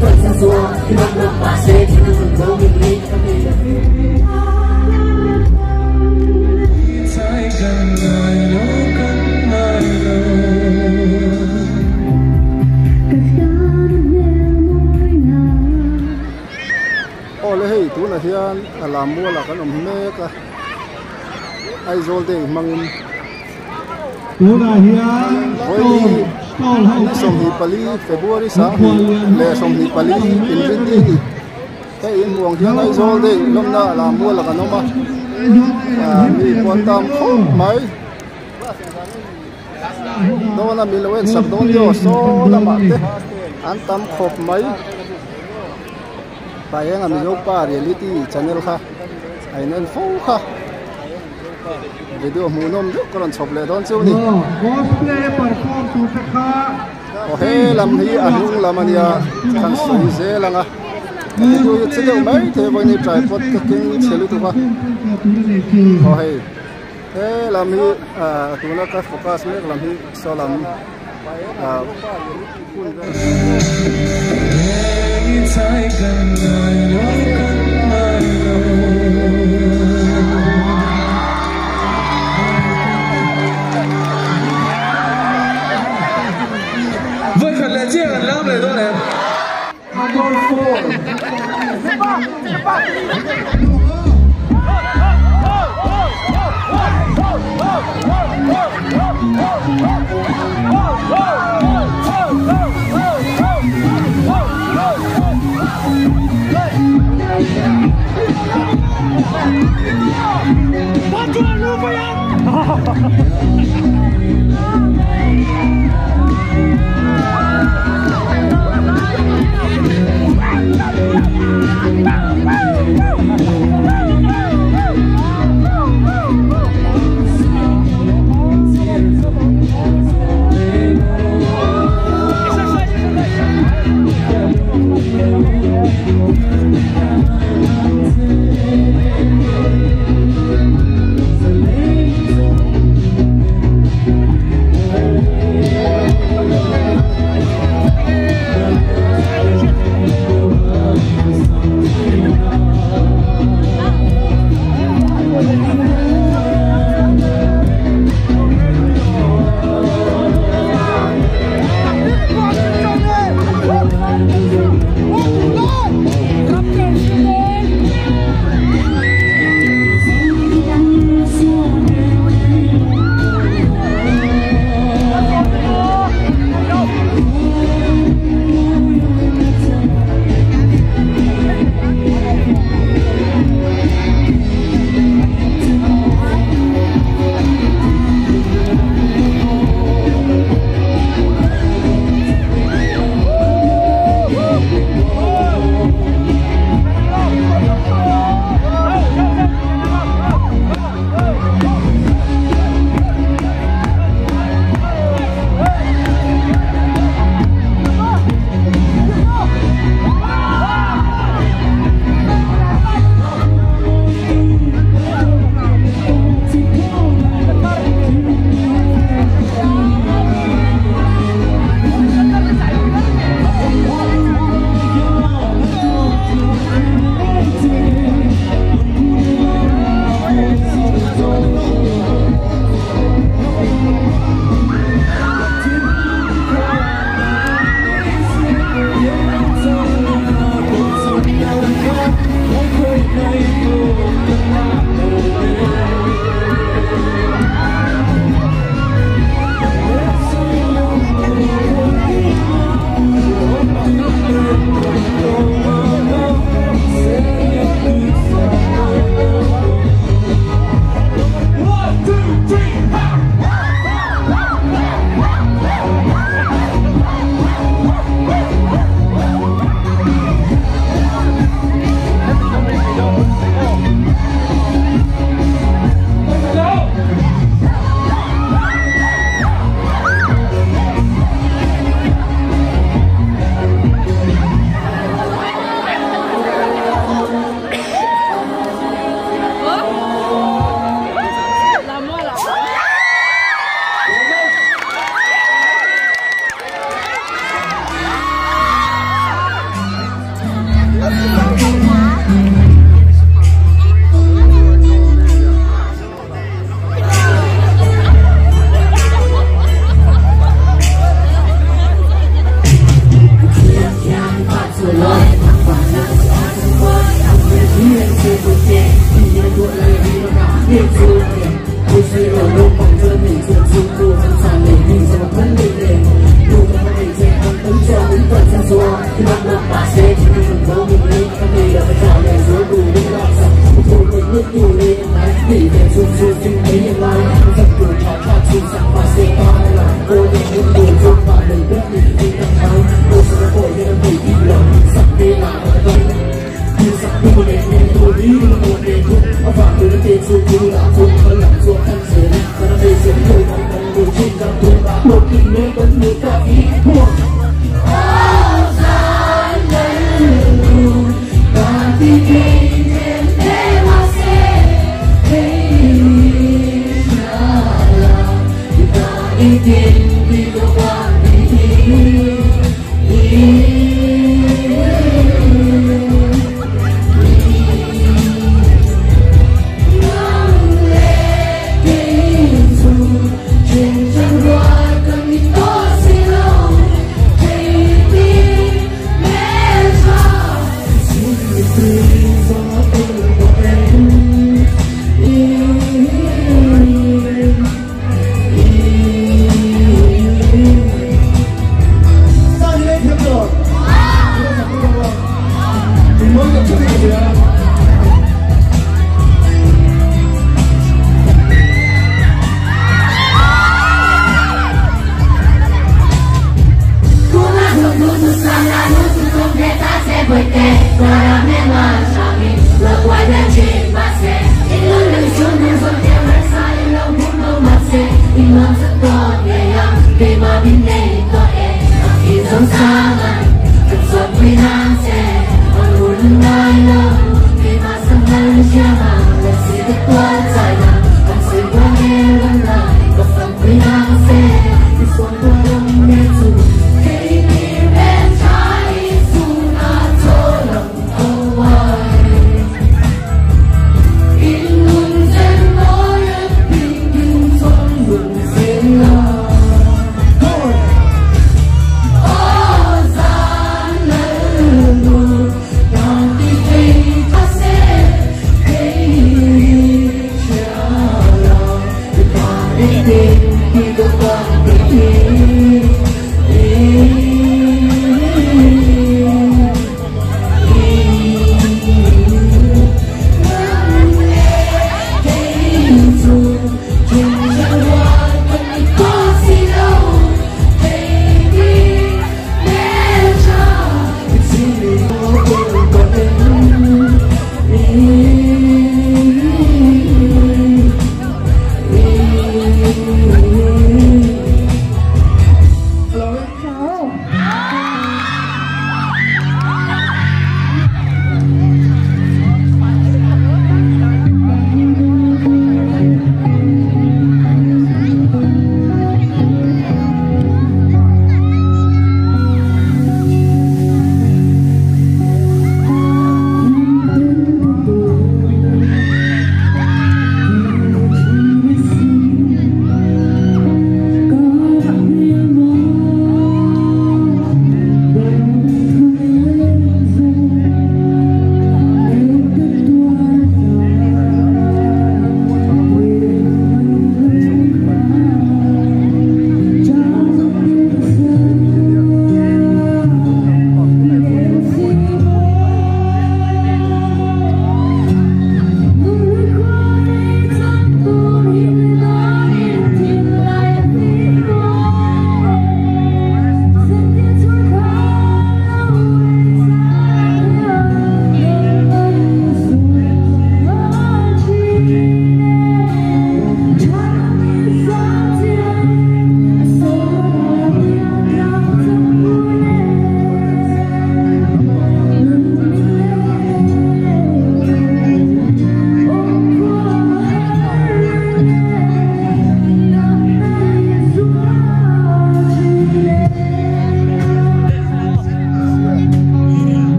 hian alam mua la kan me ka ai zol de mangin tuna hian hoi som hi pali February sa le som hi pali infinity te in buang hian ai zol de lom na alam mua la kan ma mi pon tam mai no na mi loen sak don yo so la ma te an tam khop mai Bayang kami lupa reality channel kah, ainan full kah. Video munom juga kalau coba don sih ni. Cosplay perform sudah kah? Oh hey, lam hi anung laman ya kan suise lang ah. Video itu sedang mai, tapi ini tripod keking selu tu kah. Oh hey, lam hi tu nak kah fokus ni lam hi solam. Vượt khẩn lệ chia gần lớp này thôi này. Oh,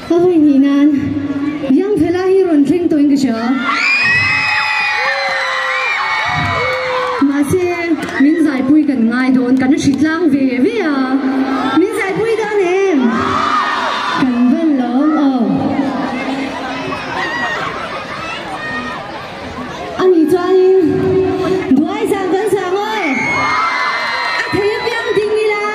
Ôi nhỉ nan, yang phải là hi run thinh tôi cái gì? Mà xem mình giải bùi gần ngay đồn cần nó xịt lang về à, mình giải bùi đó nè, cần vân lắm anh đi cho anh, đuổi sang vẫn sang ơi, anh thấy em tình đi là.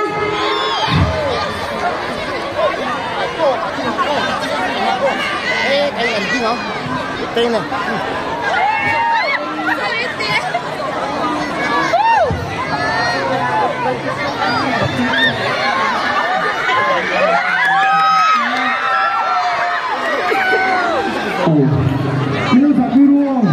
Ê, cái này gì không? Tên này. Yêu thật đi luôn.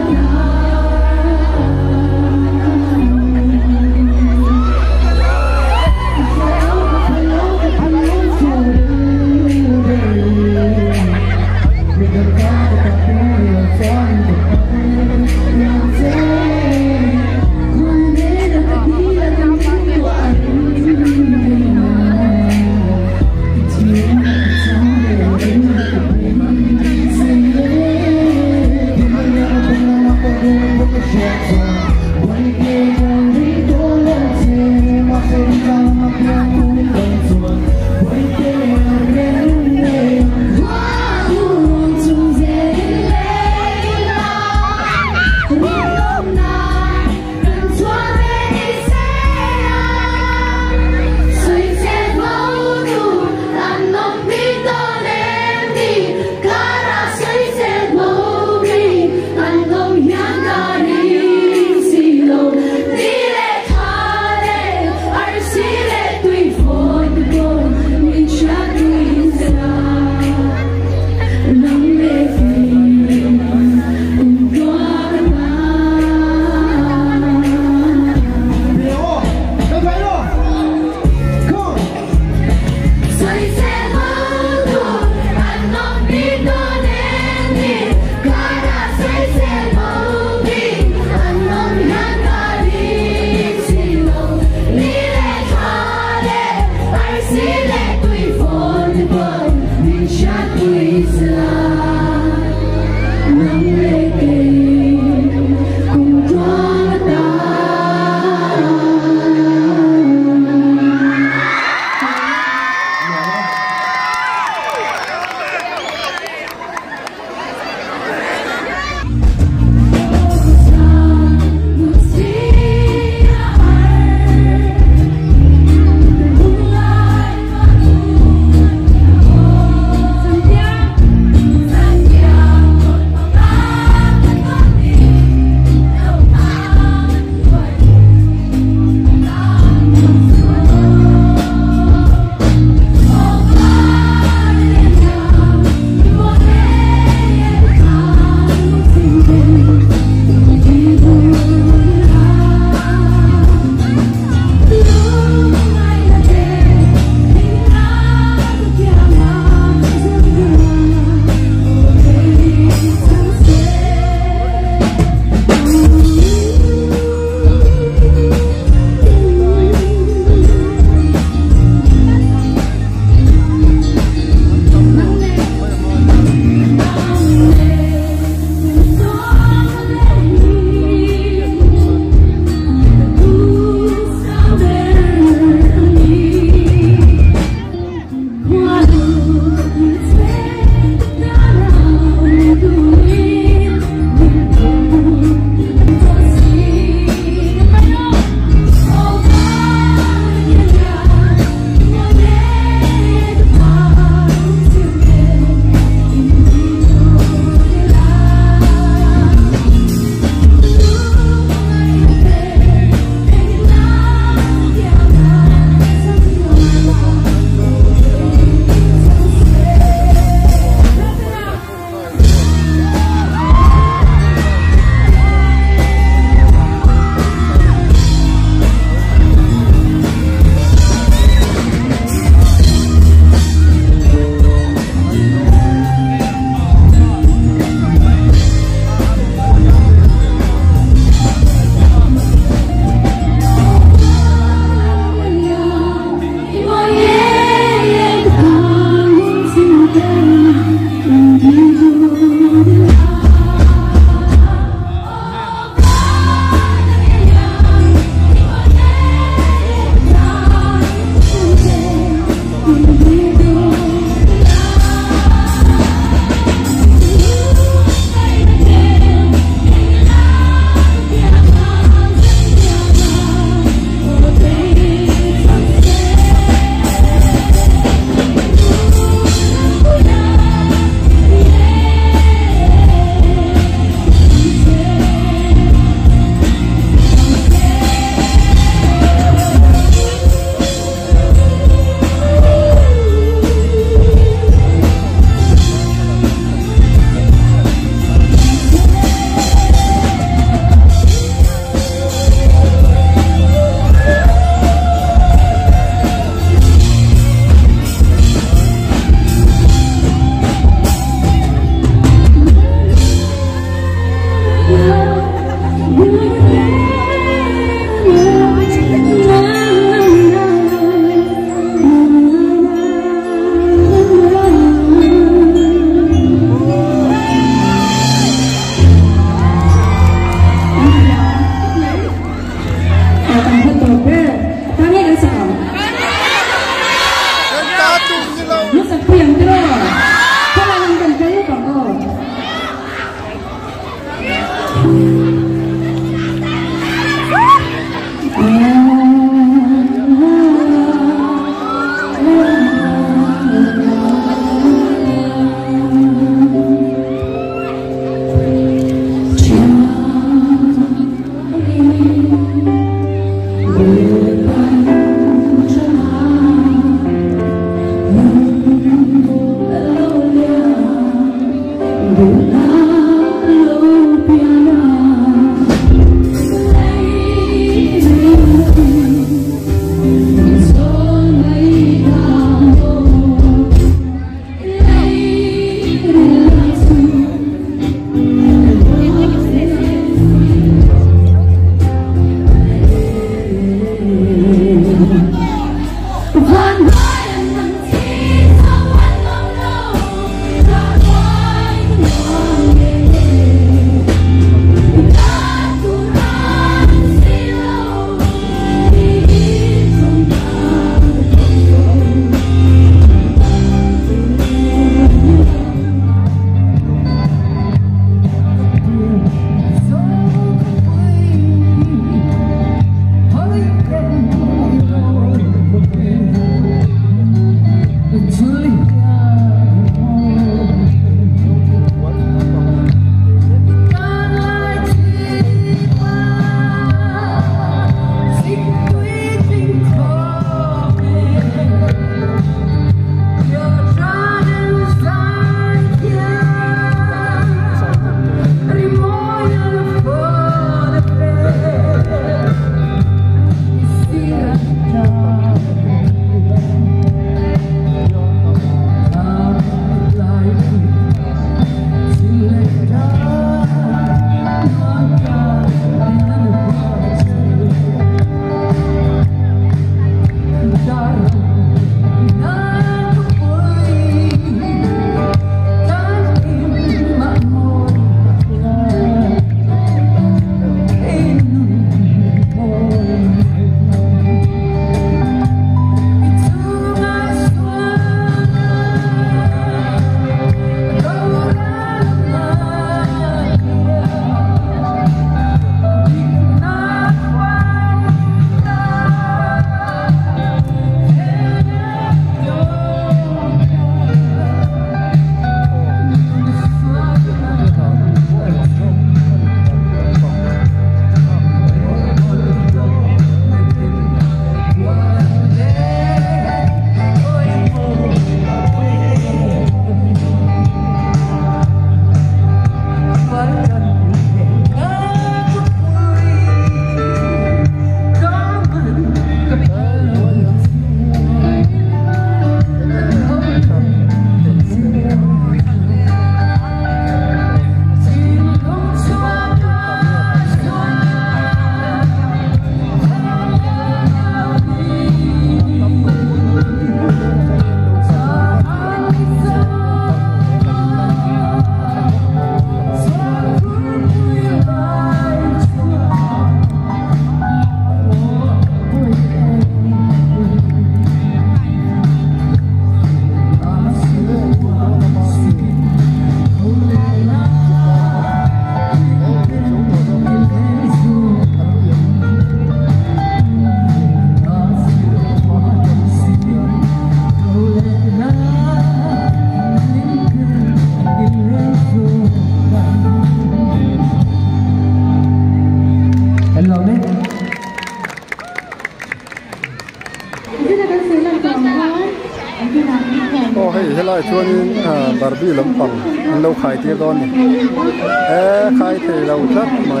โอ้ให้เฮลายชวนบาร์บี้ลำปังเราขายเทียดอนนี่ขายเทียเราจัดไหม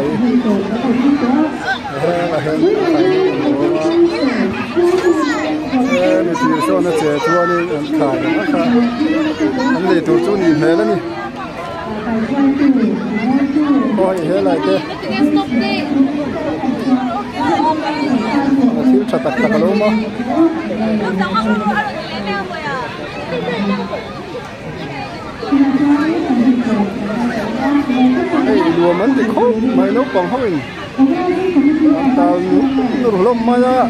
ละเห็นนี่ที่ชวนเจ้าชวนนี่ขายนะครับอันนี้ตัวชวนนี่เมล่นี่โอ้ยเฮลายเจ้ที่ชัดตักตะลุมาดัวมันติดคบไม่นกปองเขาเองตาหนุ่มลมมาจ้ะ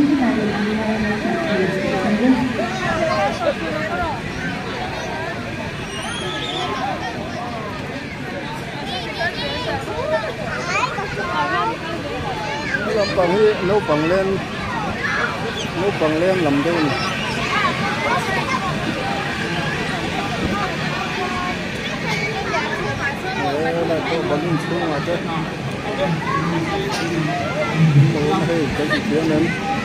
ลำปังนี่นกปังเล่นลำเด่นlà có bắn xuống mà chứ tôi thấy cái gì tiếng lên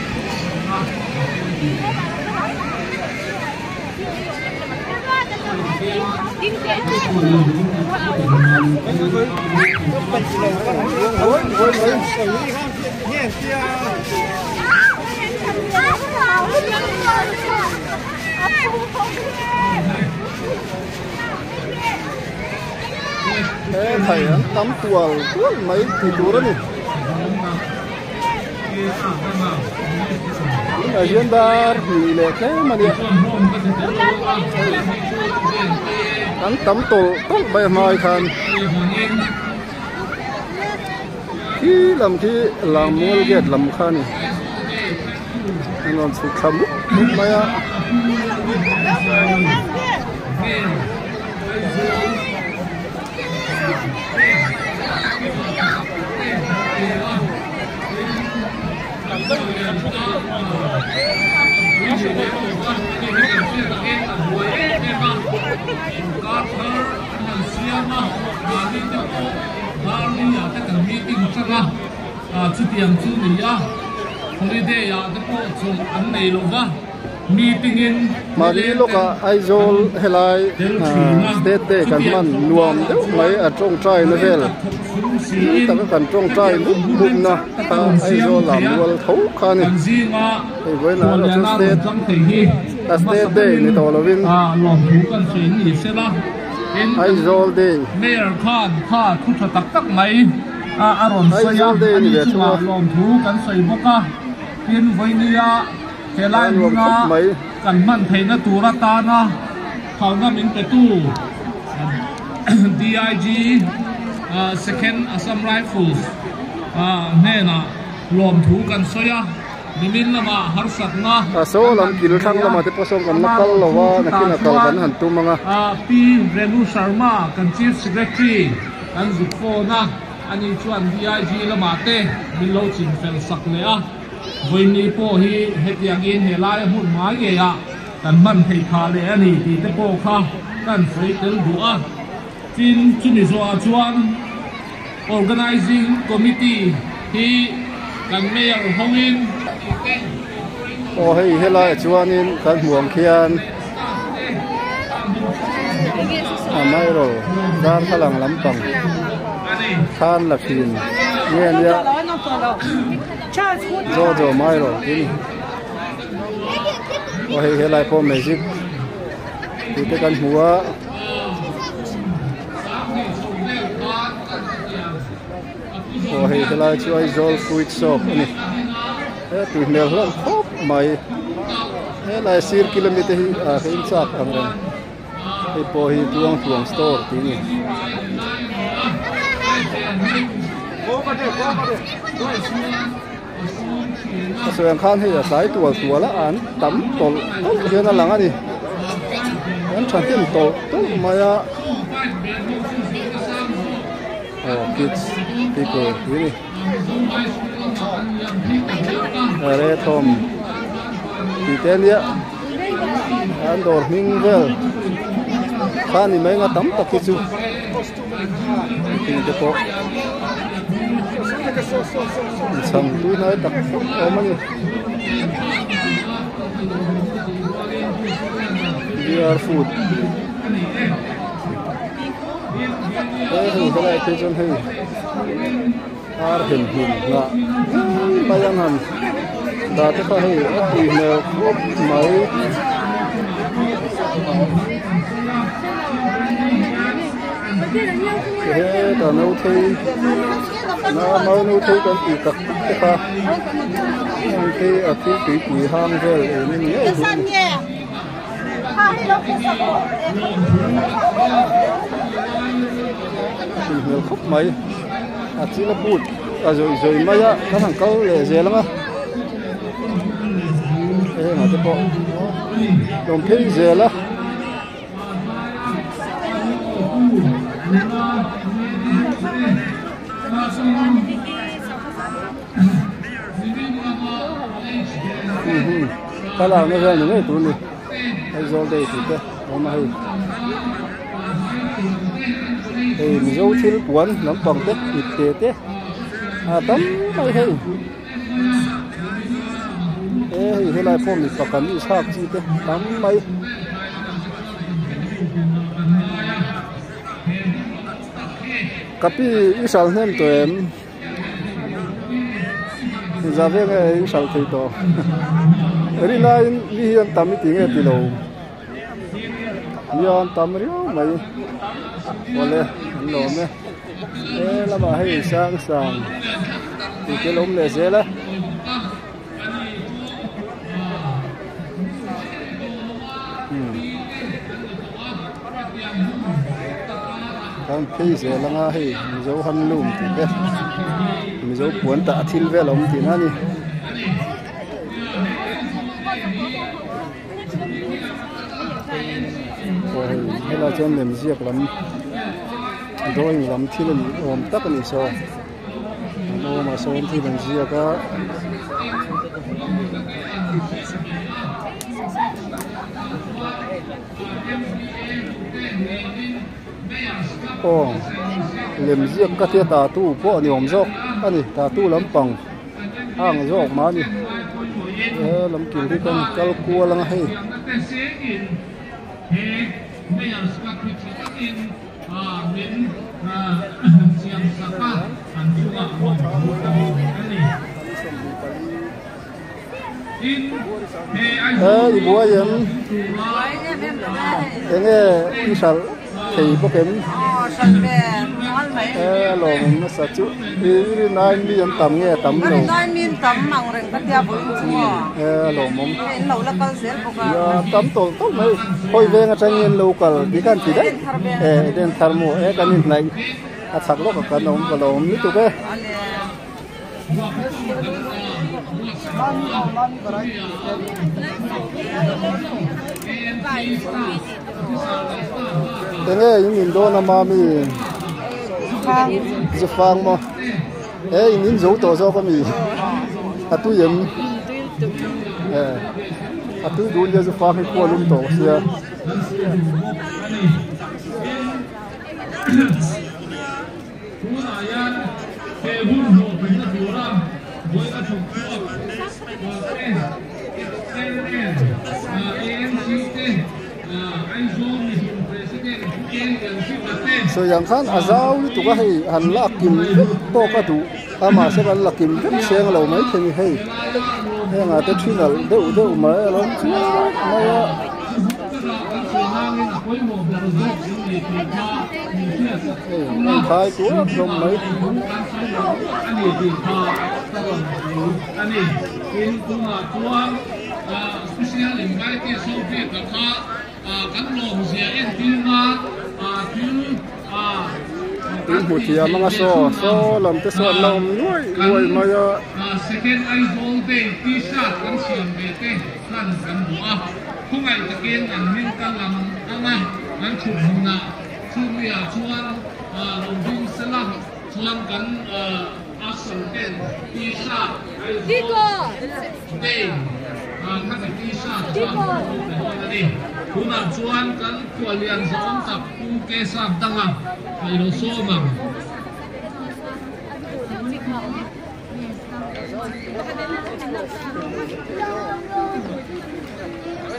thầy tắm tua mấy thì chú đó nè ở dưới ba thì lệ thế mà điện tắm tổ tốt bề ngoài khăn khi làm mua ghét làm khăn này anh còn sự khấm mấy á mà đi lúc ai dol helai state day kan man nuam deuh mai a tong trai na vel ta ka kan tong trai muk na ta ai dol lam wal thau khan ei voi na la state day ni to lovin lom thu kan sei ni se la ai dol day mayor khan kha thu tha tak tak mai aron soya lom thu kan sei boka tin voi nia helai nga kan man theina tura ta na khawna min pe tu DIG second Assam Rifles nena lom thu kan soya nimin lama harsat na so lam kil thang lama te posom kan nakal lawa nakina kal kan han tu manga P Renu Sharma kan chief secretary kan zukfo na ani chuan DIG lama te min lo chin fel sak le a voini po hi hetiangin helai hun mai ge ya kan man thei kha le ani ti te po kha kan frei tel du a tin chuni zo a chuan organizing committee hi kan mayor hongin o hei helai chuanin kan huang khian mai ro dar thalang lampang khan la phin yen ya zo mai ro tin o hei helai po magic ti te kan huwa o hei helai chu ai zol fruit shop ani tu mel hlan khop mai helai sir kilometer hi a hin chak ang ren ei po hi tuang store ti ni sườn khan hay là sái tua lá án tắm tổ kia nó lắng đi anh chẳng tiền tổ tốt mà kids people ini are tom Italia anh đồ minh vel khan thì mấy ngã tắm tập kisu thì cái bộ sang túi nói tập ôm anh Beer food. Hey, cái này cái chân hey. Hình nè. Bây giờ hầm. Đã cái phải hey, thì nè cốp mấy. Thế cả nấu thi nó mới nấu thi con chỉ tập cái pha khi ở phía quỷ hang rồi nên nhớ nhiều khúc mấy chỉ là bụt rồi mấy á các thằng câu lệ dễ lắm á thế mà cái bộ đồng thế dễ lắm cái nào nó ra những cái tụi này hay do đây thì cái nó mà hay thì mình dấu thiên quán nắm toàn tết thịt tết tấm hay hay thế này phong mình phải cần đi sao chi tết tấm mấy Tapi isal nem to em Zave nge isal thei to Ri na vi an tam ti nge ti lo Yan tam rio mai Wale lo me la ba hai sang sang Ti ke lom le se la Kan phi se la nga hi mi zo han lum ti ke mi zo puan ta thil ve lom ti na ni oi hela chon lem ziak lam drawing lam thil ni om tak ni so no ma so thi ban ziak ka lem ziak ka te ta tu po ni om zok ani ta tu lam pang ang zok ma ni lam kin ri kan kal ku lang hai ibu ayam ini misal thầy bốc em lòng nó sạch chút đi nai mi ăn tắm nghe tắm lâu nai mi tắm măng rừng các gia bồi chua lòng mông lâu là con dễ bốc tắm tổ tốt mấy hồi về ngay trang nhiên lâu cả đi can gì đấy đen thar mùa cái nhìn này sạc lốc cả nóng và lòng nít tụi cái thế nghe những nhìn đô nam mi giúp phang mà nhìn dấu tổ do con mi tu yếm tu đun cho giúp phang hay qua lung tổ xia so yang khan azau tu ka hei han la kim to ka tu ama se kan la kim kan seng lo mai themi hei nga te thinal deu ma lo ma ya khai tu rom mai ani in tu ma tuang special invite so pe ka kha kan lo zia en tilna tin hụt thì mga so làm tới so làm nuôi mà second idol day t-shirt kan siam be te kan bua không ai ta ken an min kan lam anga an chụp na chumia chuan long ding salam chuan kan action ten t-shirt Diko day kan t-shirt ni kuna chuan kan kualian zong tap ku ke sam tanga ai lo so ma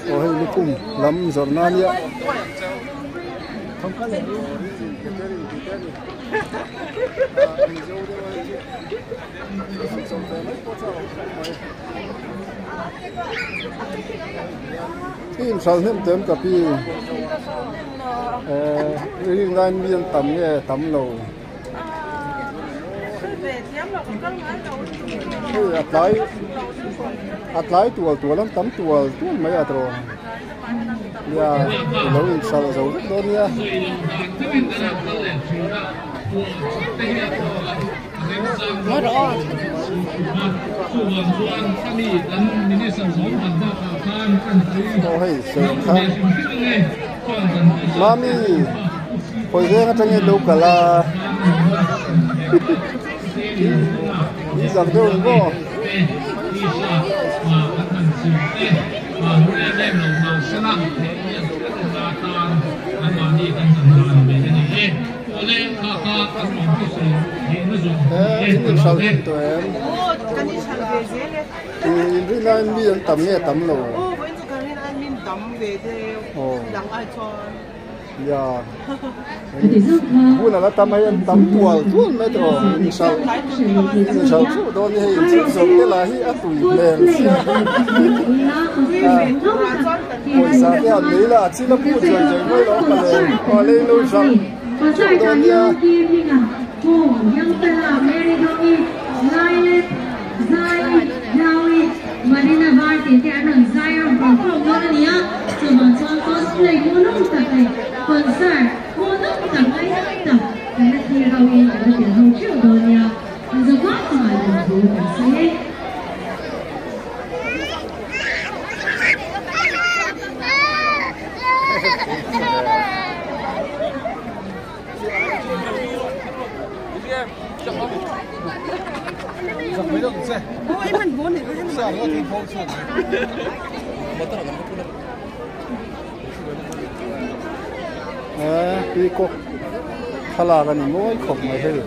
ô hay lukum lam zor na nia in sal hem tem kapi ring line mian tam nge tam lo atlai tua lam tam tua mai atro ya lo in sal zo do nia Hãy mami hồi giờ trong cái đâu cả là đi dạo đâu không chính sao hết tụi em thì nay mi ăn tắm nghe tắm lẩu ya buồn là tắm hay tắm tuột tuôn mấy trò sao chú đó như hình chữ giống cái là hi ác tụi lên hồi sáng cái anh đấy là chỉ là phụ trợ chơi mới đó mà lên lâu xong chú đó như Marina Varti ke anang Zion perform mana ni ya? Cuma cosplay gunung tapi konser gunung tapi tak. Kerana kira ini ada yang lucu dunia. Sebab tu ada dua saya. Pi ko khala ga ni moi khop mai he